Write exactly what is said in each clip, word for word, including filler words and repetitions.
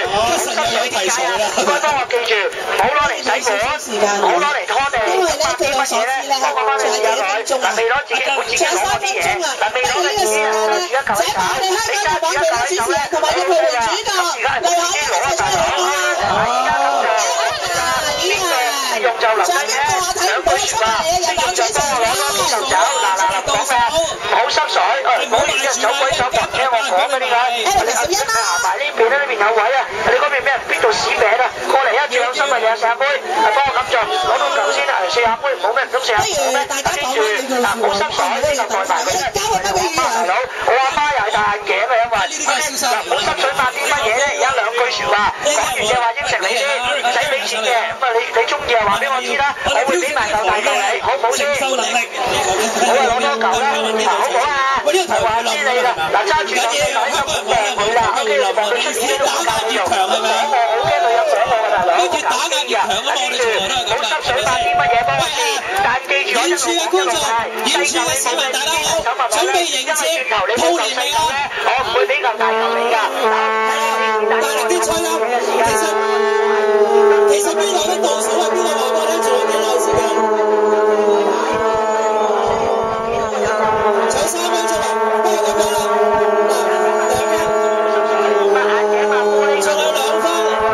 濕水點解啊？唔該幫我記住，唔好攞嚟洗碗，唔好攞嚟拖地，發啲乜嘢咧？幫我翻去試下佢。嗱，未攞自己本自己攞啲嘢，嗱未攞嘅自己啊，就煮一嚿喺手，你揸住一嚿喺手咧，同埋要佢哋主角，而家係自己攞一嚿啦。而家咁就呢個用就留低嘅，兩句説話，用就幫我攞多啲就走。嗱嗱嗱，講嘅唔好濕水，唔好亂隻手鬼手揼住我講嘅點解？你行埋呢邊咧，呢邊有位啊！你嗰邊咩？邊度屎餅啊？過嚟一轉心啊！你有四杯，係幫我咁做，攞到嚿先啊！四廿杯唔好咩？唔通四廿杯咩？記住嗱，唔好濕水，呢個代埋佢咧。我阿媽大佬，我阿媽又係戴眼鏡嘅，因為嗱唔好濕水發啲乜嘢咧？而家兩句説話，講完嘅話應承你先，唔使俾錢嘅。咁啊，你你中意就話俾我知啦，我會俾埋嚿大嚿你，好唔好先？我係攞多嚿啦，好唔好啊？係話知你啦，嗱揸住嚿嘢喺度掟佢啦 ，OK， 你望佢出面都唔夠用，我好驚佢有獎我㗎大佬，搞啲㗎，記住唔好濕水發啲乜嘢幫我知，但記住我一路講一路派，細嚿你冇嘅自己手物攞咧，因為轉頭你冇嚿細嚿咧，我唔會俾嚿大嚿你㗎。大力啲吹啦！其實其實邊度咧倒數啊？邊個話過咧？仲有幾耐時間？仲有三分鐘啊！不如咁樣啦，仲有兩分。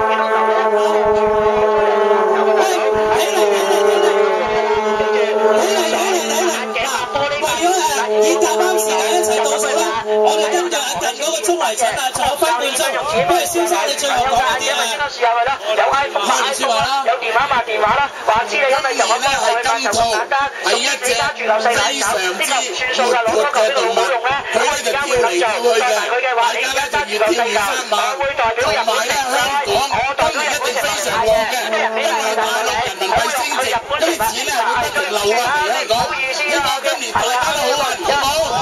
喂，起嚟起嚟起嚟！起嚟起嚟起嚟！嗱，為咗誒以夾啱時間一齊倒數啦，我哋跟住阿近嗰個鐘嚟診啊，仲有分半鐘。不如蕭生你最後講嗰啲啊，試下佢啦，有 iPhone 買 iPhone 啦，有電話買電話啦，話知你今日入咗咩外賣就咁簡單，總之你揸住嚿細奶手，呢嚿唔算數㗎，攞多嚿俾老母用咧，我而家會咁做，代埋佢嘅話，你而家揸住嚿細嚿，我會代表日本嚟買，我代表日本嚟買嘅，咩人俾人哋買你，我用去日本嚟買啲錢啊，對唔住啊，唔好意思啊，係啊，好唔好？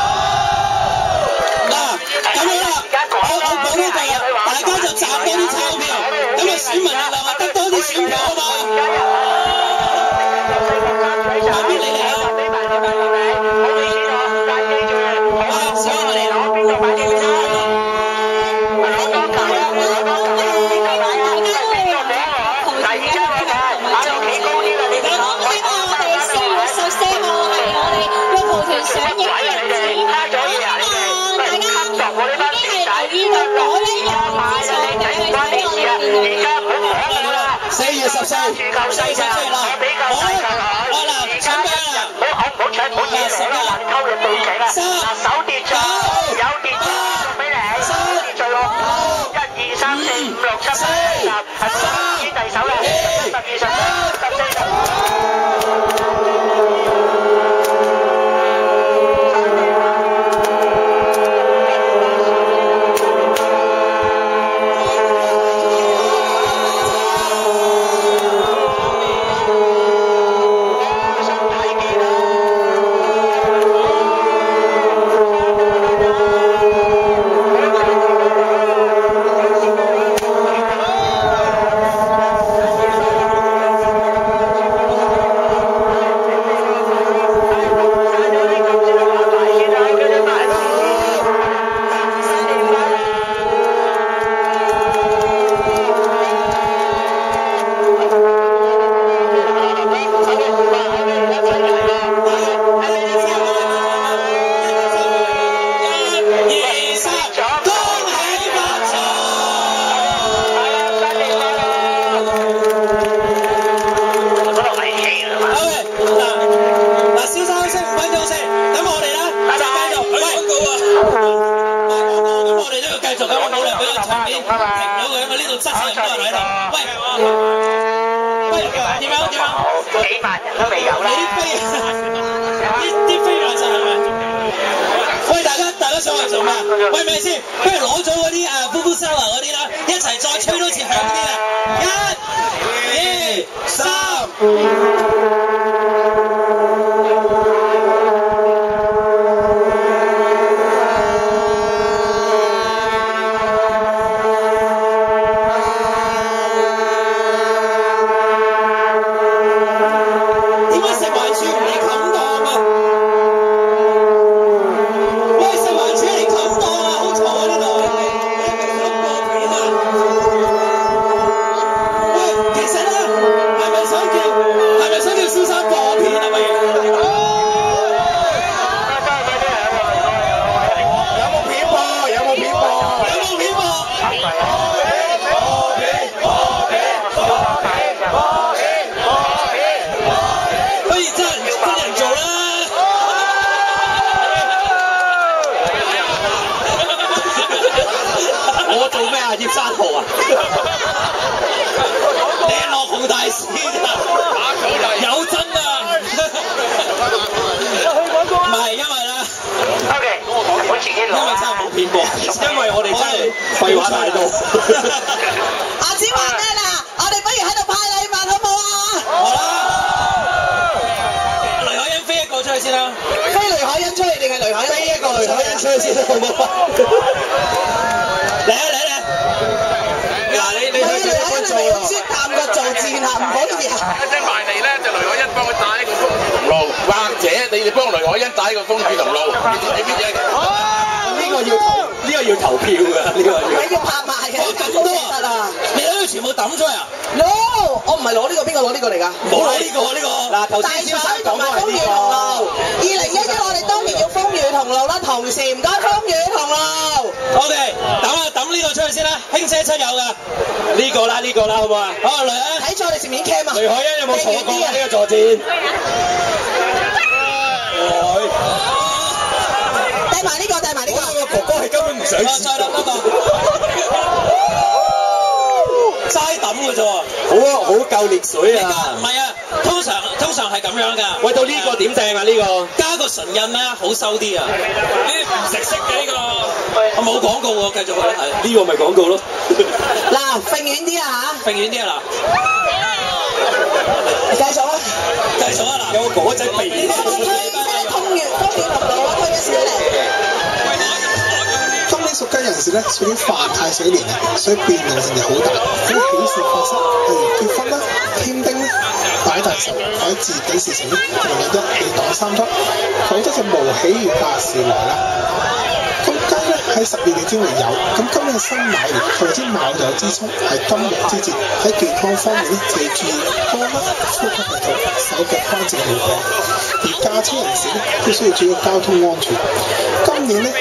嗱，咁樣啦，我我講呢句啊，大家就賺多啲鈔票，咁啊選民力量啊得多啲選票啊嘛。後邊你嚟啊！俾埋你，俾埋你，我俾錢我，但係記住，好啊，所以我哋攞邊度買啲咩啊？攞多嚿啊！攞多嚿啊！邊度買啊？邊個俾我？嗱，而家我買，買到企高啲啦，你哋講。 我哋四月十四號係我哋六號團上映嘅日子， 蝦咗嘢啊！你哋大家已經係留意到嗰一日買啦，你仔唔關你事啊！而家唔好講我啦。 四月十四， 住夠細㗎，我俾夠細㗎佢。而家一日唔好口唔好搶唔好嘢攞啦，嗱你偷人對頸啊！嗱手秩序有秩序送俾你，手秩序喎，一二三四五六七八九十，係咪先第手啦？十二十三十四十。 喂，咪先，不如攞咗嗰啲誒呼呼收啊嗰啲啦，一齊再吹多次響啲啊！一、二、三。 葉山號啊？你落紅大師啊？有真啊！唔係因為咧 ，OK，我自己攞， 因為真係冇片過，因為我哋真係廢話太多。 阿子話咩啦？我哋不如喺度派禮物好唔好啊？ 好啦，雷海欣飛一個出去先啦。 飛雷海欣出去定係雷海欣？飛一個雷海欣出去先好唔好？ 嚟啊嚟啊！嗱你你去幾多分做啊？ 雪淡個做字啊，唔可以啊！ 一聲埋嚟咧，就雷海欣幫佢帶個風雨同路，或者你哋幫雷海欣帶個風雨同路，你邊隻？ 呢個要投，呢個要投票㗎，呢個要。 你要拍賣嘅，咁多得啊！ 你攞到全部抌咗啊 ？No， 我唔係攞呢個，邊個攞呢個嚟㗎？ 冇攞呢個呢個。嗱，頭先蕭生講都係呢個。 二零一一我哋當年要風雨同路啦，同時唔該風雨同路。 OK，抌啊抌呢個出去先啦，輕車七友㗎。呢個啦呢個啦，好唔好啊？好，雷海睇錯我哋前面 cam 啊！ 雷海欣有冇坐過呢個座戰？ 帶埋呢個，帶埋呢個。 我個哥哥係根本唔想知。再抌一個。齋抌㗎啫喎。好啊，好夠烈水啊！唔係啊，通常通常係咁樣㗎。喂，到呢個點掟啊？呢個加個唇印咧，好收啲啊！呢啲唔食色嘅呢個。我冇廣告喎，繼續去啦。係呢個咪廣告咯。 嗱，揈遠啲啊嚇！ 揈遠啲啊嗱。 繼續啊！ 繼續啊嗱。有個果仔鼻。 呢個推車通越風雨同路啊，推一次嚟。 今年屬雞人士咧屬於犯太歲年啊，所以辯論性就好大。喺喜事發生，例如結婚啦、添丁啦、擺大壽，或者自己事情咧，容易一你擋三得，否則就無喜與百事來啦。咁雞咧喺十二月先會有，咁今日新買年，或者卯酉之衝係金木之節，喺健康方面咧就要注意肝啦、呼吸系統、手腳關節健康。而駕車人士咧都需要注意交通安全。今年咧。